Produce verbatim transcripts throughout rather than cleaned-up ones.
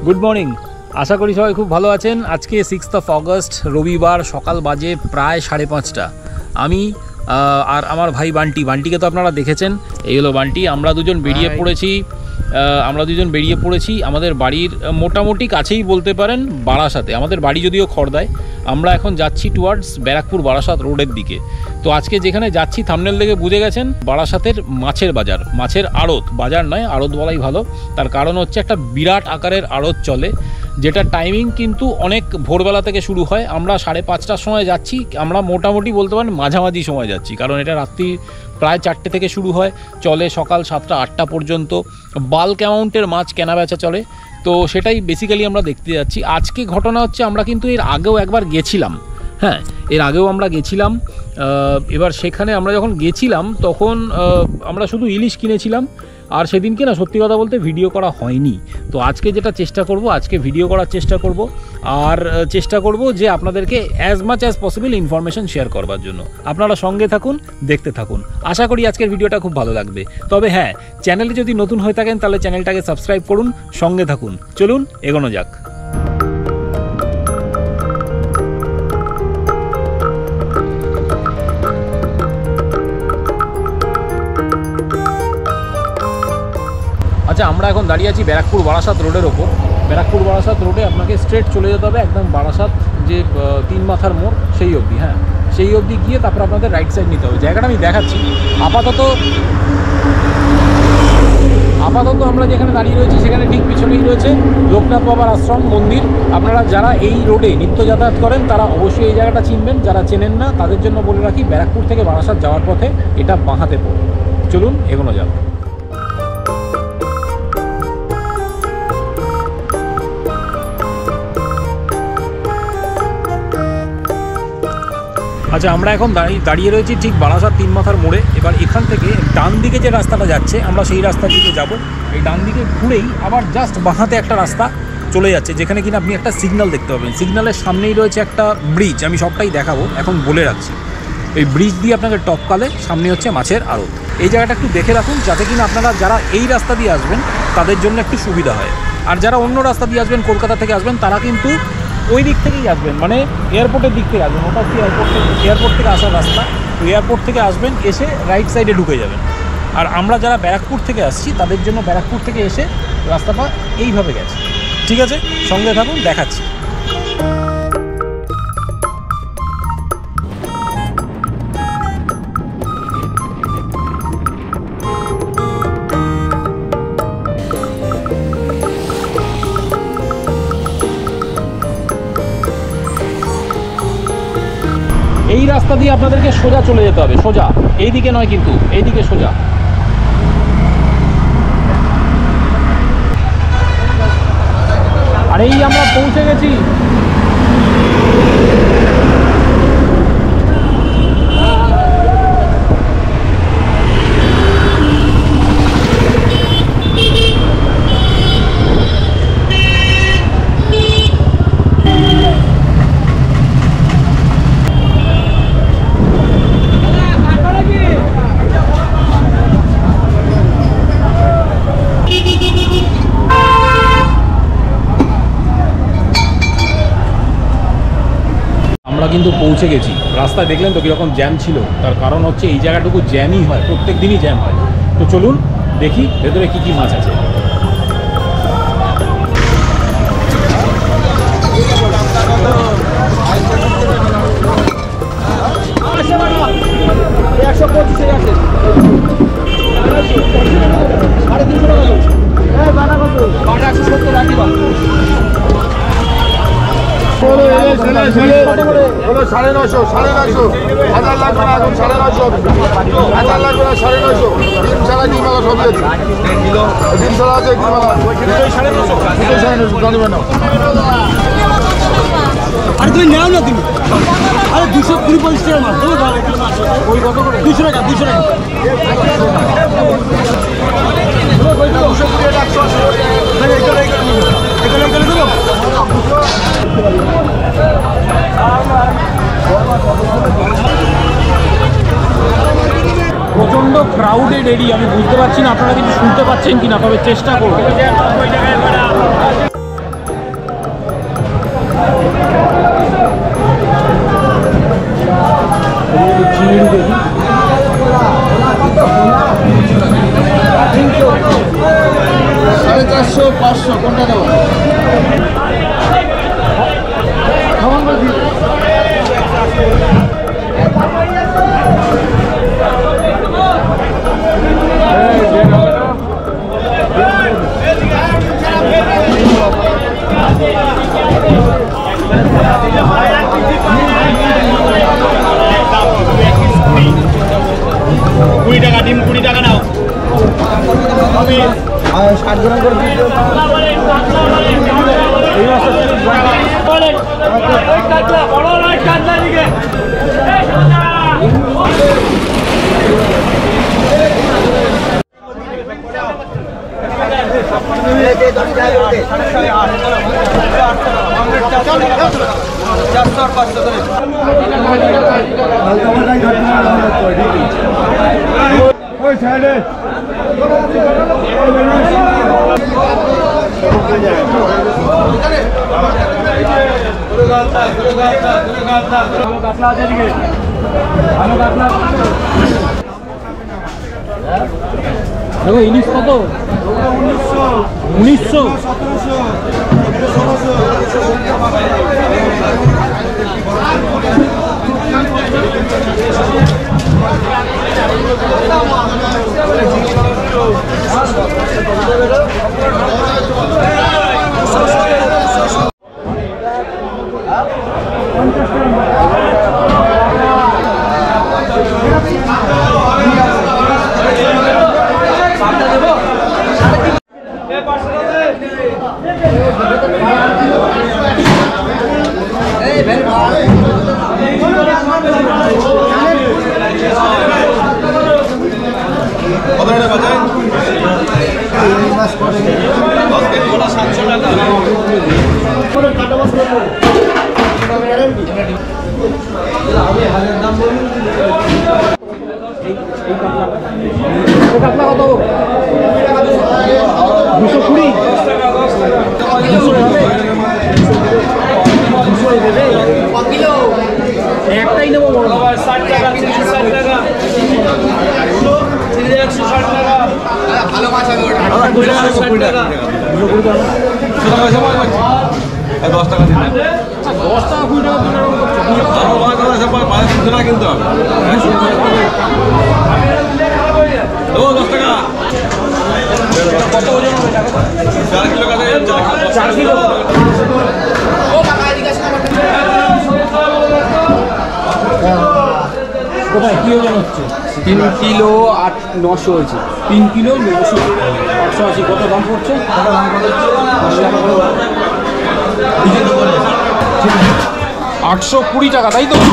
Good morning, আশা করি সবাই খুব ভালো আছেন। আজকে সিক্সথ অফ অগস্ট রবিবার, সকাল বাজে প্রায় সাড়ে পাঁচটা। আমি আর আমার ভাই বান্টি, বান্টিকে তো আপনারা দেখেছেন, এই হলো বান্টি। আমরা দুজন বেরিয়ে পড়েছি আমরা দুজন বেরিয়ে পড়েছি আমাদের বাড়ির মোটামুটি কাছেই বলতে পারেন, বারাসাতে। আমাদের বাড়ি যদিও খড়দায়, আমরা এখন যাচ্ছি টুয়ার্ডস ব্যারাকপুর বারাসাত রোডের দিকে। তো আজকে যেখানে যাচ্ছি থাম্বনেল দেখে বুঝে গেছেন, বারাসাতের মাছের বাজার, মাছের আড়ত, বাজার নয় আড়ত বলাই ভালো। তার কারণ হচ্ছে একটা বিরাট আকারের আড়ত চলে, যেটা টাইমিং কিন্তু অনেক ভোরবেলা থেকে শুরু হয়। আমরা সাড়ে পাঁচটার সময় যাচ্ছি, আমরা মোটামুটি বলতে পারেন মাঝামাঝি সময় যাচ্ছি, কারণ এটা রাত্রি প্রায় চারটে থেকে শুরু হয়, চলে সকাল সাতটা আটটা পর্যন্ত। বাল্ক অ্যামাউন্টের মাছ কেনা বেচা চলে, তো সেটাই বেসিক্যালি আমরা দেখতে যাচ্ছি। আজকে ঘটনা হচ্ছে, আমরা কিন্তু এর আগেও একবার গেছিলাম, হ্যাঁ এর আগেও আমরা গেছিলাম। এবার সেখানে আমরা যখন গেছিলাম তখন আমরা শুধু ইলিশ কিনেছিলাম, আর সেদিনকে না সত্যি কথা বলতে ভিডিও করা হয়নি। তো আজকে যেটা চেষ্টা করব, আজকে ভিডিও করার চেষ্টা করব, আর চেষ্টা করব যে আপনাদেরকে as much as possible information share করবার জন্য। আপনারা সঙ্গে থাকুন, দেখতে থাকুন। আশা করি আজকের ভিডিওটা খুব ভালো লাগবে। তবে হ্যাঁ, চ্যানেলে যদি নতুন হয়ে থাকেন তাহলে চ্যানেলটাকে সাবস্ক্রাইব করুন, সঙ্গে থাকুন। চলুন এগোনো যাক। আচ্ছা, আমরা এখন দাঁড়িয়ে আছি ব্যারাকপুর বারাসাত রোডের ওপর। ব্যারাকপুর বারাসাত রোডে আপনাকে স্ট্রেট চলে যেতে হবে একদম বারাসাত যে তিন মাথার মোড়, সেই অবধি। হ্যাঁ, সেই অবধি গিয়ে তারপর আপনাদের রাইট সাইড নিতে হবে। জায়গাটা আমি দেখাচ্ছি। আপাতত আপাতত আমরা যেখানে দাঁড়িয়ে রয়েছি সেখানে ঠিক পিছনেই রয়েছে লোকনাথ বাবার আশ্রম মন্দির। আপনারা যারা এই রোডে নিত্য যাতায়াত করেন তারা অবশ্যই এই জায়গাটা চিনবেন, যারা চেনেন না তাদের জন্য বলে রাখি, ব্যারাকপুর থেকে বারাসাত যাওয়ার পথে এটা বাঁহাতে পড়ে। চলুন এগোনো যাক। আচ্ছা, আমরা এখন দাঁড়িয়ে দাঁড়িয়ে রয়েছি ঠিক বারাসাত তিন মাথার মোড়ে। এবার এখান থেকে ডান দিকে যে রাস্তাটা যাচ্ছে, আমরা সেই রাস্তার দিকে যাব। এই ডান দিকে ঘুরেই আবার জাস্ট বাঁহাতে একটা রাস্তা চলে যাচ্ছে, যেখানে কিনা আপনি একটা সিগন্যাল দেখতে পাবেন। সিগন্যালের সামনেই রয়েছে একটা ব্রিজ, আমি সবটাই দেখাবো, এখন বলে রাখছি। এই ব্রিজ দিয়ে আপনাকে টপকালে সামনে হচ্ছে মাছের আড়ত। এই জায়গাটা একটু দেখে রাখুন, যাতে কিনা আপনারা যারা এই রাস্তা দিয়ে আসবেন তাদের জন্য একটু সুবিধা হয়। আর যারা অন্য রাস্তা দিয়ে আসবেন, কলকাতা থেকে আসবেন, তারা কিন্তু ওই দিক থেকেই আসবেন, মানে এয়ারপোর্টের দিক থেকে আসবেন। ওটা হচ্ছে এয়ারপোর্ট থেকে এয়ারপোর্ট থেকে আসার রাস্তা। তো এয়ারপোর্ট থেকে আসবেন, এসে রাইট সাইডে ঢুকে যাবেন। আর আমরা যারা ব্যারাকপুর থেকে আসছি তাদের জন্য ব্যারাকপুর থেকে এসে রাস্তাটা এইভাবে গেছে। ঠিক আছে, সঙ্গে থাকুন, দেখাচ্ছি। এই রাস্তা দিয়ে আপনাদেরকে সোজা চলে যেতে হবে, সোজা, এইদিকে নয় কিন্তু, এইদিকে সোজা। আর এই আমরা পৌঁছে গেছি। কিন্তু পৌঁছে গেছি। রাস্তায় দেখলেন তো কীরকম জ্যাম ছিল, তার কারণ হচ্ছে এই জায়গাটুকু জ্যামই হয়, প্রত্যেক দিনই জ্যাম হয়। তো চলুন দেখি ভেতরে কী কী মাছ আছে। একশো পঁচিশে আছে, সাড়ে তিনশো টাকা একশো সত্তর রাখি। সাড়ে নশো সাড়ে নশো হাজার লাগবে না, এখন সাড়ে নশো হাজার লাগবে না, সাড়ে নশো ডিম ছাড়া ডিম আলা সবই আছে, ডিম ছাড়া আছে ডিম আলা সাড়ে নশো সাড়ে নশো জানিবে না। আরে তুমি নেও না, তুমি আরে দুশো কুড়ি পঞ্চাশ টাকা মাছ দেবো, দুশো টাকা দুশো টাকা দুশো কুড়ি একশো দেবো। প্রচণ্ড ক্রাউডেড এরিয়া, আমি বুঝতে পারছি না আপনারা কিছু শুনতে পাচ্ছেন কিনা, তবে চেষ্টা করব। ষাট গ্রাম করে দিতে এই দেখো ইলিশ কত উনিশশো দুশো কুড়ি একটাই নেবো ষাট টাকা ষাট টাকা একশো ষাট টাকা ভালো মাছ হবে দশ টাকা দিন দশ টাকা কুড়ি টাকা কিন্তু দশ টাকা কত ওজন হবে চার কিলো চার কিলো কোথায় কি ওজন হচ্ছে তিন কিলো আট নশো হয়েছে তিন কিলো নশো আটশো আশি কত দাম পড়ছে আটশো কুড়ি টাকা তাই তো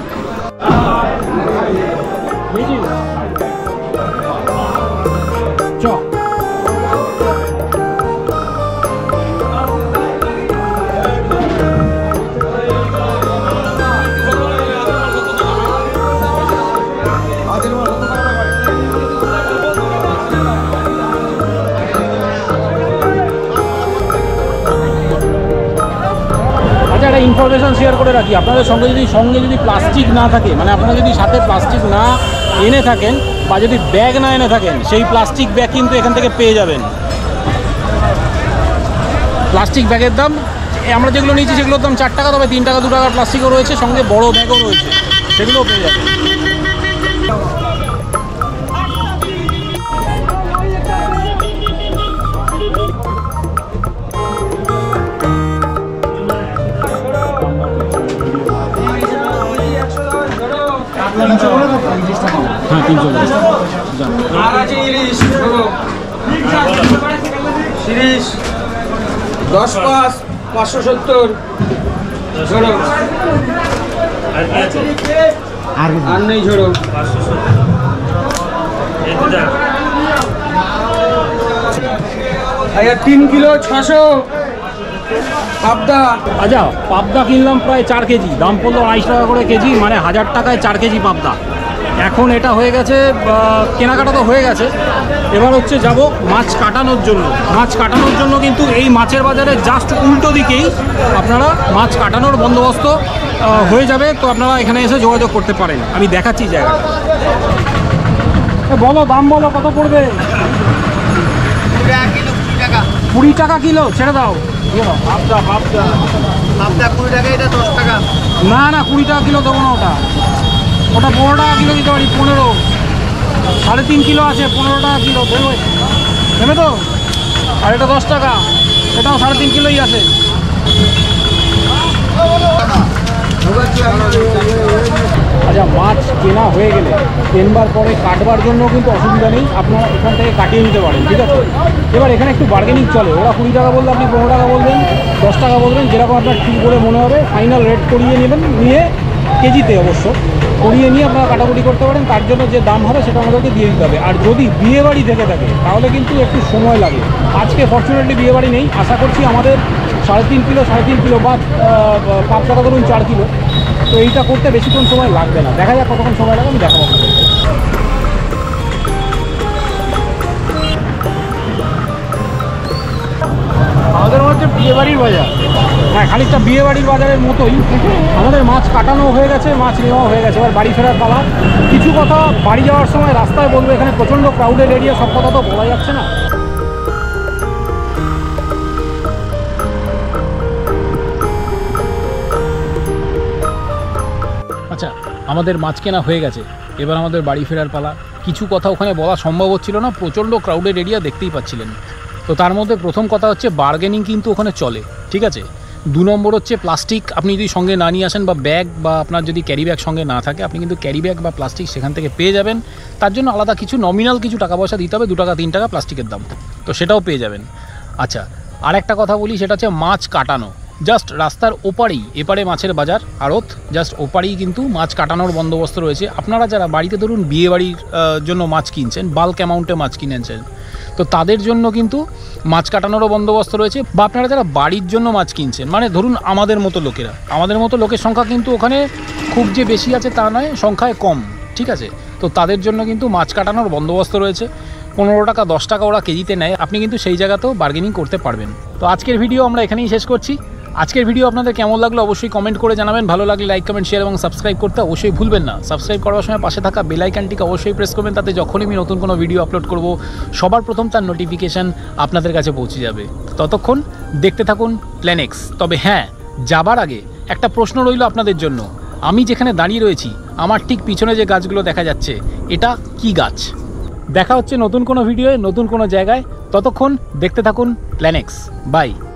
চ ইনফরমেশন শেয়ার করে রাখি আপনাদের সঙ্গে যদি সঙ্গে যদি প্লাস্টিক না থাকে মানে আপনারা যদি সাথে প্লাস্টিক না এনে থাকেন বা যদি ব্যাগ না এনে থাকেন সেই প্লাস্টিক ব্যাগ কিন্তু এখান থেকে পেয়ে যাবেন প্লাস্টিক ব্যাগের দাম আমরা যেগুলো নিয়েছি সেগুলোর দাম চার টাকা তবে তিন টাকা দু টাকার প্লাস্টিকও রয়েছে সঙ্গে বড় ব্যাগও রয়েছে সেগুলোও পেয়ে যাবেন হ্যাঁ তিনশো আর আছে ইলিশ তিরিশ দশ পাঁচ পাঁচশো সত্তর ঝোড়ো আর নেই ঝোড়ো তিন কিলো ছশো পাবদা আচ্ছা পাবদা কিনলাম প্রায় চার কেজি দাম পড়লো আড়াইশ টাকা করে কেজি মানে হাজার টাকায় চার কেজি পাবদা এখন এটা হয়ে গেছে কেনাকাটা তো হয়ে গেছে এবার হচ্ছে যাব মাছ কাটানোর জন্য মাছ কাটানোর জন্য কিন্তু এই মাছের বাজারে জাস্ট উল্টো দিকেই আপনারা মাছ কাটানোর বন্দোবস্ত হয়ে যাবে তো আপনারা এখানে এসে যোগাযোগ করতে পারেন আমি দেখাচ্ছি জায়গাটা বলো দাম বলো কত পড়বে কুড়ি টাকা কিলো ছেড়ে দাও না না কুড়ি টাকা কিলো দেবো না ওটা ওটা পনেরো টাকা কিলো দিতে পারি পনেরো সাড়ে তিন কিলো আছে পনেরো টাকা কিলো দেবে দেবে তো আর এটা দশ টাকা এটাও সাড়ে তিন কিলোই আছে আচ্ছা, মাছ কেনা হয়ে গেলে কেনবার পরে কাটবার জন্য কিন্তু অসুবিধা নেই, আপনারা এখান থেকে কাটিয়ে নিতে পারেন, ঠিক আছে। এবার এখানে একটু বার্গেনিং চলে, ওরা কুড়ি টাকা বললে আপনি পনেরো টাকা বলবেন, দশ টাকা বলবেন, যেরকম আপনার ঠিক বলে মনে হবে ফাইনাল রেট করিয়ে নেবেন, নিয়ে কেজিতে অবশ্য করিয়ে নিয়ে আপনারা কাটাকুটি করতে পারেন। তার জন্য যে দাম হবে সেটা আমাদেরকে দিয়ে দিতে হবে। আর যদি বিয়েবাড়ি থেকে থাকে তাহলে কিন্তু একটু সময় লাগে। আজকে ফর্চুনেটলি বিয়েবাড়ি নেই, আশা করছি আমাদের সাড়ে তিন কিলো সাড়ে তিন কিলো বা পাঁচটা ধরুন চার কিলো, তো এইটা করতে বেশিক্ষণ সময় লাগবে না। দেখা যাক কতক্ষণ সময় লাগে, আমি দেখাবো আপনাদের। আমাদের হচ্ছে বিয়েবাড়ির বাজার। হ্যাঁ, খানিকটা বিয়েবাড়ির বাজারের মতোই। আমাদের মাছ কাটানো হয়ে গেছে, মাছ নেওয়া হয়ে গেছে, এবার বাড়ি ফেরার পালা। কিছু কথা বাড়ি যাওয়ার সময় রাস্তায় বলবো, এখানে প্রচণ্ড ক্রাউডেড এরিয়া, সব কথা তো বলা যাচ্ছে না। আচ্ছা, আমাদের মাছ কেনা হয়ে গেছে, এবার আমাদের বাড়ি ফেরার পালা। কিছু কথা ওখানে বলা সম্ভব হচ্ছিল না, প্রচণ্ড ক্রাউডেড এরিয়া, দেখতেই পাচ্ছিলেন। তো তার মধ্যে প্রথম কথা হচ্ছে বার্গেনিং কিন্তু ওখানে চলে, ঠিক আছে। দু নম্বর হচ্ছে প্লাস্টিক আপনি যদি সঙ্গে না নিয়ে আসেন, বা ব্যাগ, বা আপনার যদি ক্যারি ব্যাগ সঙ্গে না থাকে, আপনি কিন্তু ক্যারি ব্যাগ বা প্লাস্টিক সেখান থেকে পেয়ে যাবেন। তার জন্য আলাদা কিছু নমিনাল কিছু টাকা পয়সা দিতে হবে, দু টাকা তিন টাকা প্লাস্টিকের দাম, তো সেটাও পেয়ে যাবেন। আচ্ছা, আর একটা কথা বলি, সেটা হচ্ছে মাছ কাটানো। জাস্ট রাস্তার ওপারেই, এপারে মাছের বাজার আড়ত, জাস্ট ওপারেই কিন্তু মাছ কাটানোর বন্দোবস্ত রয়েছে। আপনারা যারা বাড়িতে ধরুন বিয়েবাড়ির জন্য মাছ কিনছেন, বাল্ক অ্যামাউন্টে মাছ কিনেছেন, তো তাদের জন্য কিন্তু মাছ কাটানোরও বন্দোবস্ত রয়েছে। বা আপনারা যারা বাড়ির জন্য মাছ কিনছেন, মানে ধরুন আমাদের মতো লোকেরা, আমাদের মতো লোকের সংখ্যা কিন্তু ওখানে খুব যে বেশি আছে তা নয়, সংখ্যায় কম, ঠিক আছে। তো তাদের জন্য কিন্তু মাছ কাটানোর বন্দোবস্ত রয়েছে। পনেরো টাকা দশ টাকা ওরা কেজিতে নেয়, আপনি কিন্তু সেই জায়গাতেও বার্গেনিং করতে পারবেন। তো আজকের ভিডিও আমরা এখানেই শেষ করছি। আজকের ভিডিও আপনাদের কেমন লাগলো অবশ্যই কমেন্ট করে জানাবেন। ভালো লাগলে লাইক, কমেন্ট, শেয়ার এবং সাবস্ক্রাইব করতে অবশ্যই ভুলবেন না। সাবস্ক্রাইব করার সময় পাশে থাকা বেল আইকনটিকে অবশ্যই প্রেস করবেন, তাতে যখনই আমি নতুন কোনো ভিডিও আপলোড করব সবার প্রথম তার নোটিফিকেশান আপনাদের কাছে পৌঁছে যাবে। ততক্ষণ দেখতে থাকুন প্ল্যান এক্স। তবে হ্যাঁ, যাবার আগে একটা প্রশ্ন রইল আপনাদের জন্য। আমি যেখানে দাঁড়িয়ে রয়েছি, আমার ঠিক পিছনে যে গাছগুলো দেখা যাচ্ছে, এটা কি গাছ? দেখা হচ্ছে নতুন কোনো ভিডিওয়ে, নতুন কোনো জায়গায়। ততক্ষণ দেখতে থাকুন প্ল্যান এক্স। বাই।